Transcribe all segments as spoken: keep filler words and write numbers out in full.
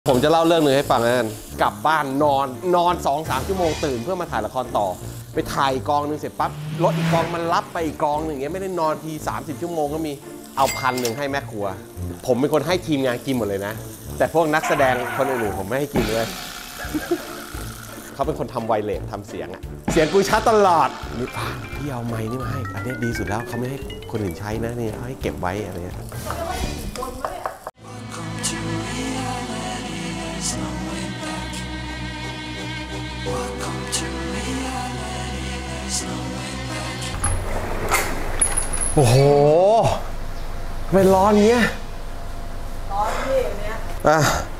ผมจะเล่าเรื่องหนึ่งให้ฟังกันกลับบ้านนอนนอน สองสาม ชั่วโมงตื่นเพื่อมาถ่ายละครต่อไปถ่ายกองหนึ่งเสร็จปั๊บรถอีกกองมันรับไปอีกกองหนึ่งอย่างเงี้ยไม่ได้นอนทีสามสิบชั่วโมงก็มีเอาพันหนึ่งให้แม่ครัวผมเป็นคนให้ทีมงานกินหมดเลยนะแต่พวกนักแสดงคนอื่นๆผมไม่ให้กินเลยเขาเป็นคนทำไวเลสทำเสียงอะเสียงกูชัดตลอดนี่ป่ะพี่เอาไมค์นี่มาให้อันนี้ดีสุดแล้วเขาไม่ให้คนอื่นใช้นะนี่เขาให้เก็บไว้อะไรเงี้ยโอ้โหไม่ร้อนเงี้ยร้อนพี่อย่างเนี้ยอ่ะ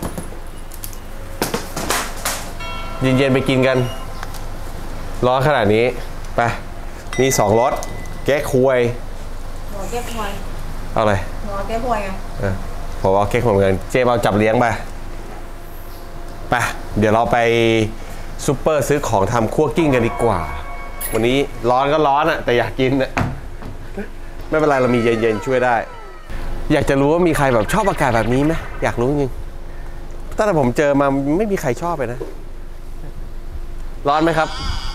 เย็นๆไปกินกันร้อนขนาดนี้ไปนี่สองรสแก้ควยหมอแก้ควยเอาอะไรหมอแก้ควยไงเออผมเอาแก้ควยเหมือนกันเจ๊เอาจับเลี้ยงไปไปเดี๋ยวเราไปซุปเปอร์ซื้อของทำคั่วกิ้งกันดีกว่าวันนี้ร้อนก็ร้อนอะแต่อยากกินอะไม่เป็นไรเรามีเย็นๆช่วยได้อยากจะรู้ว่ามีใครแบบชอบอากาศแบบนี้ไหมอยากรู้จริงตั้งแต่ผมเจอมาไม่มีใครชอบเลยนะร้อนไหมครับ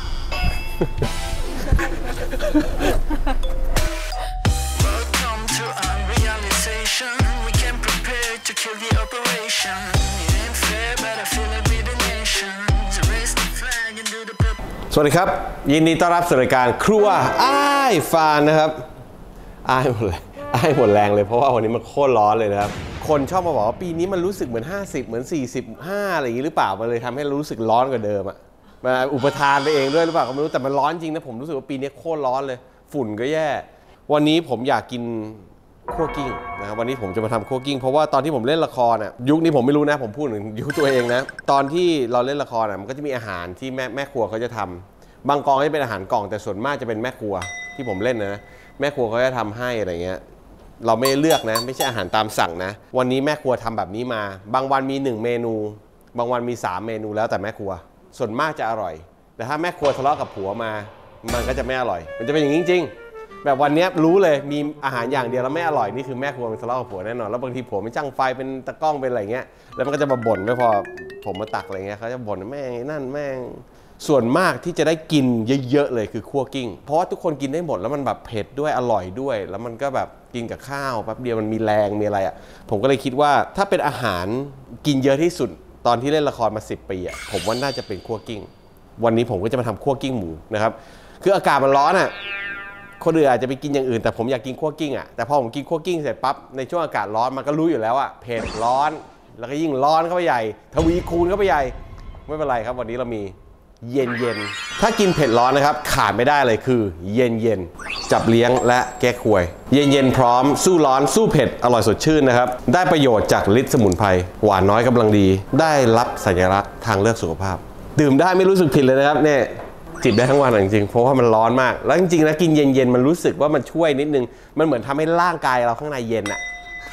สวัสดีครับยินดีต้อนรับสู่รายการครัวอ้ายฟานนะครับอ้ายหมดเลยอ้ายหมดแรงเลยเพราะว่าวันนี้มันโคตรร้อนเลยนะครับคนชอบมาบอกว่าปีนี้มันรู้สึกเหมือนห้าสิบเหมือนสี่สิบห้าอะไรอย่างนี้หรือเปล่ามันเลยทำให้รู้สึกร้อนกว่าเดิมอะมาอุปทานไปเองด้วยหรือเปล่าก็ไม่รู้แต่มันร้อนจริงนะผมรู้สึกว่าปีนี้โคตรร้อนเลยฝุ่นก็แย่วันนี้ผมอยากกินคั่วกิ้งนะครับวันนี้ผมจะมาทำคั่วกิ้งเพราะว่าตอนที่ผมเล่นละครอ่ะยุคนี้ผมไม่รู้นะผมพูดถึงยุคตัวเองนะตอนที่เราเล่นละครอ่ะมันก็จะมีอาหารที่แม่แม่ครัวเขาจะทำบางกองจะเป็นอาหารกล่องแต่ส่วนมากจะเป็นแม่ครัวที่ผมเล่นนะแม่ครัวเขาจะทำให้อะไรเงี้ยเราไม่เลือกนะไม่ใช่อาหารตามสั่งนะวันนี้แม่ครัวทำแบบนี้มาบางวันมีหนึ่งเมนูบางวันมีสามเมนูแล้วแต่แม่ครัวส่วนมากจะอร่อยแต่ถ้าแม่ครัวทะเลาะกับผัวมามันก็จะไม่อร่อยมันจะเป็นอย่างนี้จริงแบบวันนี้รู้เลยมีอาหารอย่างเดียวแล้วไม่อร่อยนี่คือแม่ครัวมันทะเลาะกับผัวแน่นอนแล้วบางทีผัวไม่จ้างไฟเป็นตะกล้องเป็นอะไรเงี้ยแล้วมันก็จะมาบ่นไม่พอผมมาตักอะไรเงี้ยเขาจะบ่นแม่งนั่นแม่งส่วนมากที่จะได้กินเยอะๆเลยคือคั่วกิ้งเพราะว่าทุกคนกินได้หมดแล้วมันแบบเผ็ดด้วยอร่อยด้วยแล้วมันก็แบบกินกับข้าวแป๊บเดียวมันมีแรงมีอะไรอ่ะผมก็เลยคิดว่าถ้าเป็นอาหารกินเยอะที่สุดตอนที่เล่นละครมาสิบปีอ่ะผมว่าน่าจะเป็นคั่วกิ้งวันนี้ผมก็จะมาทำคั่วกิ้งหมูนะครับคืออากาศมันร้อนอ่ะคนอื่นอาจจะไปกินอย่างอื่นแต่ผมอยากกินคั่วกิ้งอ่ะแต่พอผมกินคั่วกิ้งเสร็จปั๊บในช่วงอากาศร้อนมันก็รู้อยู่แล้วอ่ะเผ็ดร้อนแล้วก็ยิ่งร้อนเข้าไปใหญ่ทวีคูณเข้าไปใหญ่ไม่เป็นไรครับวันนี้เรามีเย็นเย็นถ้ากินเผ็ดร้อนนะครับขาดไม่ได้เลยคือเย็นเย็นจับเลี้ยงและแก้ควยเย็นเย็นพร้อมสู้ร้อนสู้เผ็ดอร่อยสดชื่นนะครับได้ประโยชน์จากฤทธิ์สมุนไพรหวานน้อยกำลังดีได้รับสัญลักษณ์ทางเลือกสุขภาพดื่มได้ไม่รู้สึกผิดเลยนะครับเนี่ยจิบได้ทั้งวันจริงๆเพราะว่ามันร้อนมากแล้วจริงๆนะกินเย็นๆมันรู้สึกว่ามันช่วยนิดนึงมันเหมือนทำให้ร่างกายเราข้างในเย็นอะ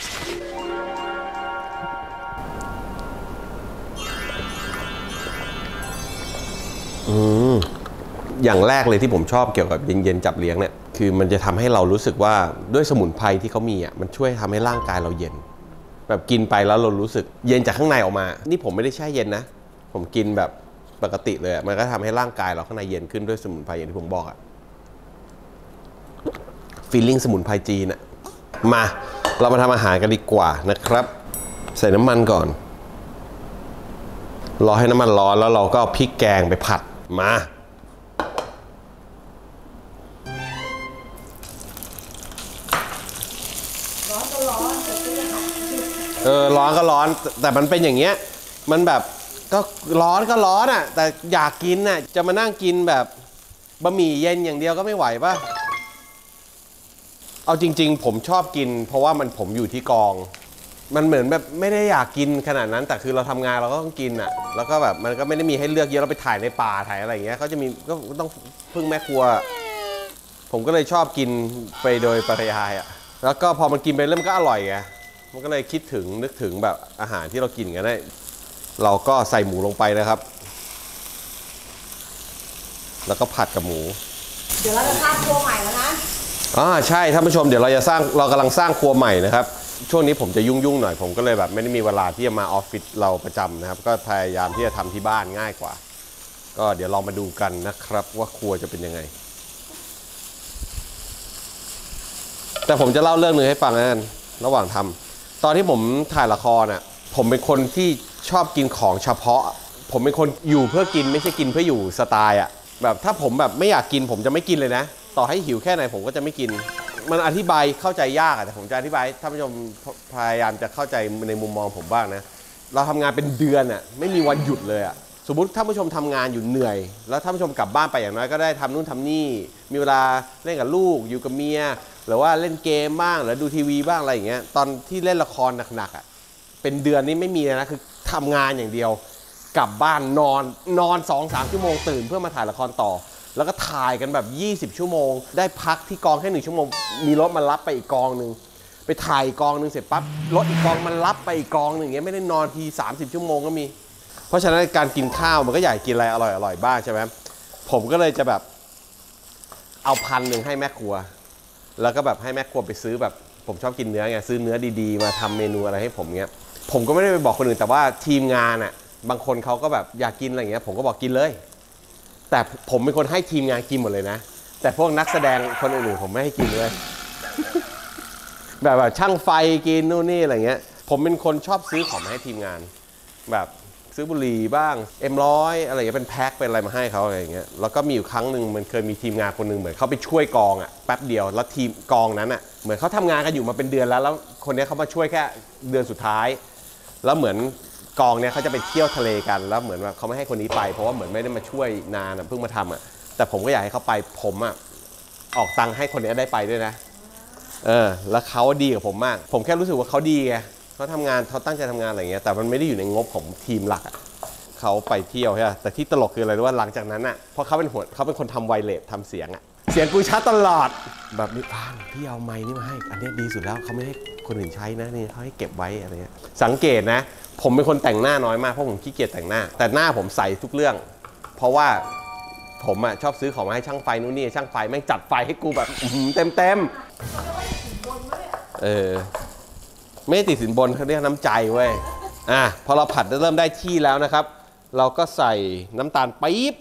อืมอย่างแรกเลยที่ผมชอบเกี่ยวกับเย็นๆจับเลี้ยงเนี่ยคือมันจะทำให้เรารู้สึกว่าด้วยสมุนไพรที่เขามีอ่ะมันช่วยทำให้ร่างกายเราเย็นแบบกินไปแล้วเรารู้สึกเย็นจากข้างในออกมานี่ผมไม่ได้แช่เย็นนะผมกินแบบปกติเลยมันก็ทำให้ร่างกายเราข้างในเย็นขึ้นด้วยสมุนไพรอย่างที่ผมบอกอะฟีลลิ่งสมุนไพรจีนอะมาเรามาทำอาหารกันดีกว่านะครับใส่น้ำมันก่อนรอให้น้ำมันร้อนแล้วเราก็เอาพริกแกงไปผัดมาร้อนก็ร้อนเออร้อนก็ร้อนแต่มันเป็นอย่างเงี้ยมันแบบก็ร้อนก็ร้อนอ่ะแต่อยากกินน่ะจะมานั่งกินแบบบะหมี่เย็นอย่างเดียวก็ไม่ไหวป่ะเอาจริงๆผมชอบกินเพราะว่ามันผมอยู่ที่กองมันเหมือนแบบไม่ได้อยากกินขนาดนั้นแต่คือเราทำงานเราก็ต้องกินอ่ะแล้วก็แบบมันก็ไม่ได้มีให้เลือกเยอะเราไปถ่ายในป่าถ่ายอะไรอย่างเงี้ยเขาจะมีก็ต้องพึ่งแม่ครัวผมก็เลยชอบกินไปโดยปริยายอ่ะแล้วก็พอมันกินไปเริ่มก็อร่อยไงมันก็เลยคิดถึงนึกถึงแบบอาหารที่เรากินกันได้เราก็ใส่หมูลงไปนะครับแล้วก็ผัดกับหมูเดี๋ยวเราจะสร้างครัวใหม่แล้วนะ อ่าใช่ท่านผู้ชมเดี๋ยวเราจะสร้างเรากำลังสร้างครัวใหม่นะครับช่วงนี้ผมจะยุ่งๆหน่อยผมก็เลยแบบไม่ได้มีเวลาที่จะมาออฟฟิศเราประจำนะครับก็พยายามที่จะทำที่บ้านง่ายกว่าก็เดี๋ยวลองมาดูกันนะครับว่าครัวจะเป็นยังไงแต่ผมจะเล่าเรื่องนึงให้ฟังนะระหว่างทำตอนที่ผมถ่ายละครน่ะผมเป็นคนที่ชอบกินของเฉพาะผมเป็นคนอยู่เพื่อกินไม่ใช่กินเพื่ออยู่สไตล์อ่ะแบบถ้าผมแบบไม่อยากกินผมจะไม่กินเลยนะต่อให้หิวแค่ไหนผมก็จะไม่กินมันอธิบายเข้าใจยากแต่ผมจะอธิบายท่านผู้ชมพยายามจะเข้าใจในมุมมองผมบ้างนะเราทำงานเป็นเดือนอ่ะไม่มีวันหยุดเลยอ่ะสมมุติท่านผู้ชมทำงานอยู่เหนื่อยแล้วท่านผู้ชมกลับบ้านไปอย่างน้อยก็ได้ทำนู่นทำนี่มีเวลาเล่นกับลูกอยู่กับเมียหรือว่าเล่นเกมบ้างหรือดูทีวีบ้างอะไรอย่างเงี้ยตอนที่เล่นละครหนักๆอ่ะเป็นเดือนนี้ไม่มีนะคือทำงานอย่างเดียวกลับบ้านนอนนอน สองถึงสาม ชั่วโมงตื่นเพื่อมาถ่ายละครต่อแล้วก็ถ่ายกันแบบยี่สิบชั่วโมงได้พักที่กองแค่หนึ่งชั่วโมงมีรถมารับไปอีกกองหนึ่งไปถ่ายกองหนึ่งเสร็จปั๊บรถอีกกองมันรับไปอีกกองหนึ่งอย่างเงี้ยไม่ได้นอนทีสามสิบชั่วโมงก็มีเพราะฉะนั้นการกินข้าวมันก็อยากกินอะไรอร่อยๆบ้างใช่ไหมผมก็เลยจะแบบเอาพันหนึ่งให้แม่ครัวแล้วก็แบบให้แม่ครัวไปซื้อแบบผมชอบกินเนื้อไงซื้อเนื้อดีๆมาทำเมนูอะไรให้ผมเงี้ยผมก็ไม่ได้ไปบอกคนอื่นแต่ว่าทีมงานอ่ะบางคนเขาก็แบบอยากกินอะไรเงี้ยผมก็บอกกินเลยแต่ผมเป็นคนให้ทีมงานกินหมดเลยนะแต่พวกนักแสดงคนอื่นๆผมไม่ให้กินเลย แบบแบบช่างไฟกินนู่นนี่อะไรเงี้ยผมเป็นคนชอบซื้อของมาให้ทีมงานแบบซื้อบุหรี่บ้างเอ็มร้อยอะไรเงี้ยเป็นแพ็คเป็นอะไรมาให้เขาอะไรเงี้ยแล้วก็มีอยู่ครั้งหนึ่งมันเคยมีทีมงานคนหนึ่งเหมือนเขาไปช่วยกองอ่ะแป๊บเดียวแล้วทีมกองนั้นอ่ะเหมือนเขาทำงานกันอยู่มาเป็นเดือนแล้วแล้วคนนี้เขามาช่วยแค่เดือนสุดท้ายแล้วเหมือนกองเนี้ยเขาจะไปเที่ยวทะเลกันแล้วเหมือนว่าเขาไม่ให้คนนี้ไปเพราะว่าเหมือนไม่ได้มาช่วยนานเพิ่งมาทำอ่ะแต่ผมก็อยากให้เขาไปผมอ่ะออกตังค์ให้คนนี้ได้ไปด้วยนะเออแล้วเขาดีกับผมมากผมแค่รู้สึกว่าเขาดีไงเขาทำงานเขาตั้งใจทำงานอะไรเงี้ยแต่มันไม่ได้อยู่ในงบของทีมหลักอ่ะเขาไปเที่ยวใช่ไหมแต่ที่ตลกคืออะไรรู้ว่าหลังจากนั้นอ่ะเพราะเขาเป็นหัวเขาเป็นคนทำไวเลสทำเสียงอ่ะเสียงกูชัดตลอดแบบนี้อ่านพี่เอาไมค์นี่มาให้อันนี้ดีสุดแล้วเขาไม่ให้คนอื่นใช้นะนี่เขาให้เก็บไว้อะไรเงี้ยสังเกตนะผมเป็นคนแต่งหน้าน้อยมากเพราะผมขี้เกียจแต่งหน้าแต่หน้าผมใส่ทุกเรื่องเพราะว่าผมอ่ะชอบซื้อของมาให้ช่างไฟนู่นนี่ช่างไฟแม่งจัดไฟให้กูแบบเต็มเต็มเออไม่ติดสินบนเขาเรียกน้ำใจเว้ยอ่ะพอเราผัดเริ่มได้ที่แล้วนะครับเราก็ใส่น้ำตาลปี๊บ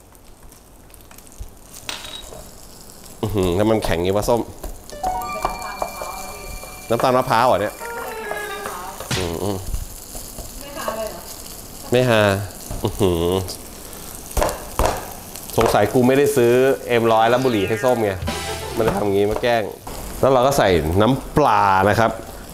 อือหือน้ำมันแข็งงี้วะส้มน้ำตาลมะพร้าวเหรอเนี่ยอืมไม่ฮาเลยเหรอไม่ฮาอือหือสงสัยกูไม่ได้ซื้อเอ็มร้อยแล้วบุหรี่ให้ส้มไงมันทำอย่างงี้มาแกล้งแล้วเราก็ใส่น้ำปลานะครับ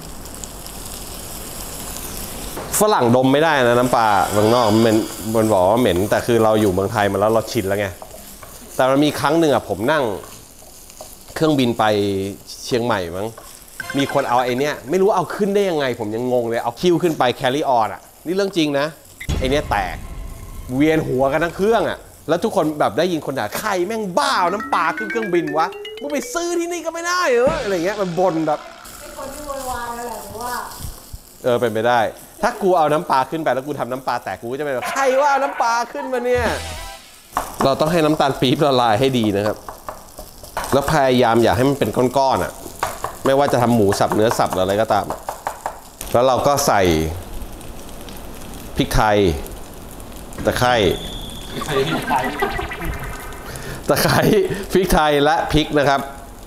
ฝรั่งดมไม่ได้นะน้ำปลาเมืองนอกมันมันบอกว่าเหม็นแต่คือเราอยู่เมืองไทยมาแล้วเราชินแล้วไงแต่มันมีครั้งหนึ่งอ่ะผมนั่งเครื่องบินไปเชียงใหม่มั้งมีคนเอาไอ้นี่ไม่รู้เอาขึ้นได้ยังไงผมยังงงเลยเอาคิวขึ้นไปแคริออนอ่ะนี่เรื่องจริงนะไอ้นี่แตกเวียนหัวกันทั้งเครื่องอ่ะแล้วทุกคนแบบได้ยินคนด่าใครแม่งบ้าน้ำปลาขึ้นเครื่องบินวะมึงไปซื้อที่นี่ก็ไม่ได้เหรออะไรเงี้ยมันบ่นแบบไอ้คนที่โวยวายนั่นแหละว่าเออเป็นไปได้ถ้ากูเอาน้ำปลาขึ้นไปแล้วกูทำน้ำปลาแตกกูจะเป็นแบบใครว่าน้ำปลาขึ้นมาเนี่ยเราต้องให้น้ำตาลปี๊บละลายให้ดีนะครับแล้วพยายามอย่าให้มันเป็นก้อนๆอ่ะไม่ว่าจะทำหมูสับเนื้อสับหรืออะไรก็ตามแล้วเราก็ใส่พริกไทยตะไคร้ตะไคร้พริกไทยและพริกนะครับ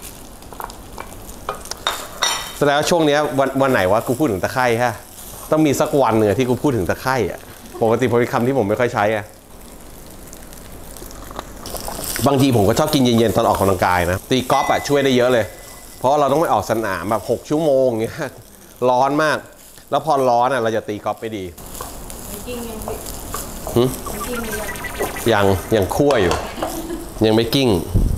แสดงว่าช่วงนี้วันวันไหนวะกูพูดถึงตะไคร้ฮะต้องมีสักวันหนึ่งที่กูพูดถึงตะไคร้อ่ะปกติผมเป็นคำที่ผมไม่ค่อยใช้อ่ะบางทีผมก็ชอบกินเย็นๆตอนออกกำลังกายนะตีกอล์ฟอ่ะช่วยได้เยอะเลยเพราะเราต้องไปออกสนามแบบหกชั่วโมงเงี้ยร้อนมากแล้วพอร้อนอ่ะเราจะตีกอล์ฟไม่ดียังยังคั่วอยู่ยังไม่กิ้ง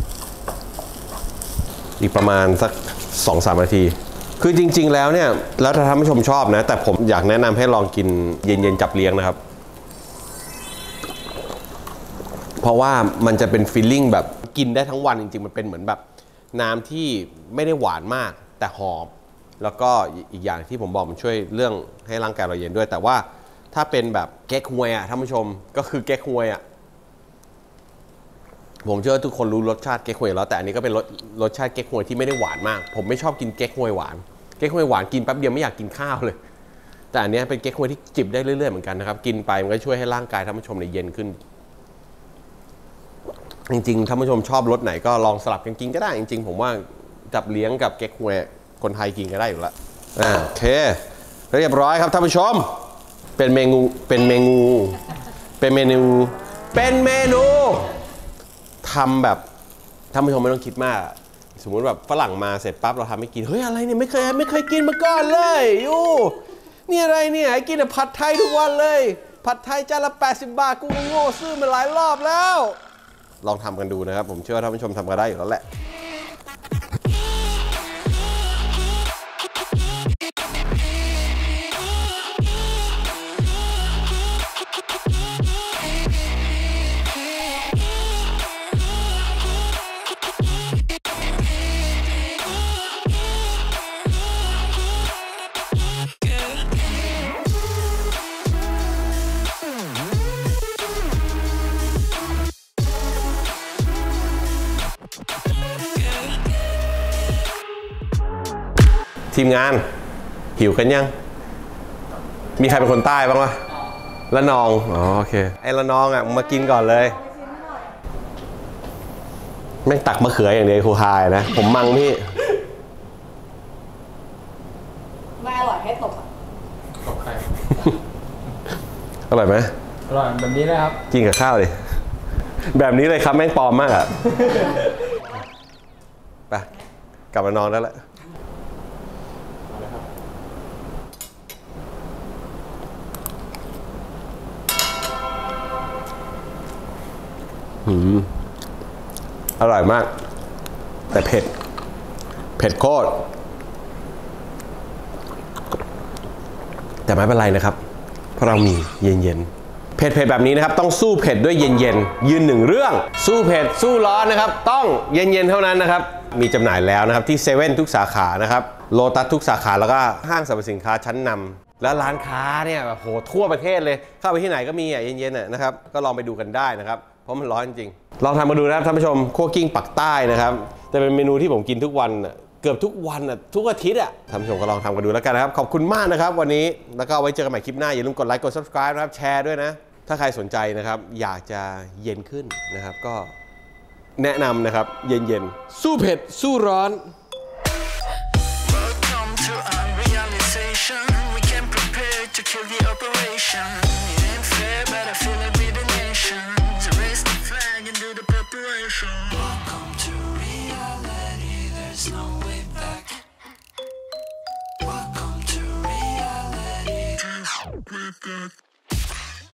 อีกประมาณสัก สองถึงสาม นาทีคือจริงๆแล้วเนี่ยแล้วถ้าท่านผู้ชมชอบนะแต่ผมอยากแนะนำให้ลองกินเย็นๆจับเลี้ยงนะครับเพราะว่ามันจะเป็นฟีลลิ่งแบบกินได้ทั้งวันจริงๆมันเป็นเหมือนแบบน้ำที่ไม่ได้หวานมากแต่หอมแล้วก็อีกอย่างที่ผมบอกมันช่วยเรื่องให้ร่างกายเราเย็นด้วยแต่ว่าถ้าเป็นแบบเก๊กฮวยอ่ะท่านผู้ชมก็คือเก๊กฮวยอ่ะผมเชื่อทุกคนรู้รสชาติเก๊กฮวยแล้วแต่อันนี้ก็เป็นรสรสชาติเก๊กฮวยที่ไม่ได้หวานมากผมไม่ชอบกินเก๊กฮวยหวานเก๊กฮวยหวานกินแป๊บเดียวไม่อยากกินข้าวเลยแต่อันนี้เป็นเก๊กฮวยที่จิบได้เรื่อยๆเหมือนกันนะครับกินไปมันก็ช่วยให้ร่างกายท่านผู้ชมเนี่ยเย็นขึ้นจริงๆท่านผู้ชมชอบรสไหนก็ลองสลับกันกินก็ได้จริงๆผมว่าจับเลี้ยงกับเก๊กฮวยคนไทยกินก็ได้อยู่แล้วอ่าโอเคเรียบร้อยครับท่านผู้ชมเป็นเมนูเป็นเมนูเป็นเมนูเป็นเมนูทำแบบท่านผู้ชมไม่ต้องคิดมากสมมุติแบบฝรั่งมาเสร็จปั๊บเราทำให้กินเฮ้ยอะไรเนี่ยไม่เคยไม่เคยกินมาก่อนเลยยูนี่อะไรเนี่ยกินแต่ผัดไทยทุกวันเลยผัดไทยจานละแปดสิบบาทกูโง่ซื้อมาหลายรอบแล้วลองทำกันดูนะครับผมเชื่อว่าท่านผู้ชมทำกันได้อยู่แล้วแหละทีมงานหิวกันยังมีใครเป็นคนใต้บ้างวะละนองอ๋อโอเคไอ้ละนองอ่ะมากินก่อนเลยแม่งตักมะเขืออย่างเดียวครูฮายนะผมมังพี่ไม่อร่อยให้ตบอ่ะตบใครอร่อยไหมอร่อยแบบนี้เลยครับกินกับข้าวดิแบบนี้เลยครับแม่งปลอมมากอ่ะไปกลับมานอนได้แล้วอืมอร่อยมากแต่เผ็ดเผ็ดโคตรแต่ไม่เป็นไรนะครับเพราะเรามีเย็นๆเผ็ดเผ็ดแบบนี้นะครับต้องสู้เผ็ดด้วยเย็นๆยืนหนึ่งเรื่องสู้เผ็ดสู้ร้อนนะครับต้องเย็นๆเท่านั้นนะครับมีจำหน่ายแล้วนะครับที่เซเว่นทุกสาขานะครับโลตัสทุกสาขาแล้วก็ห้างสรรพสินค้าชั้นนำแล้วร้านค้าเนี่ยแบบโหทั่วประเทศเลยเข้าไปที่ไหนก็มีอ่ะเย็นๆนะครับก็ลองไปดูกันได้นะครับเพราะมันร้อนจริงลองทำมาดูนะครับท่านผู้ชมคั่วกิ้งปักใต้นะครับแต่เป็นเมนูที่ผมกินทุกวันเกือบทุกวันทุกอาทิตย์อ่ะท่านผู้ชมก็ลองทำกันดูแล้วกันนะครับขอบคุณมากนะครับวันนี้แล้วก็ไว้เจอกันใหม่คลิปหน้าอย่าลืมกดไลค์กด ซับสไครบ์ นะครับแชร์ด้วยนะถ้าใครสนใจนะครับอยากจะเย็นขึ้นนะครับก็แนะนำนะครับเย็นๆสู้เผ็ดสู้ร้อน Welcome to our realization. We came prepared to kill the operation.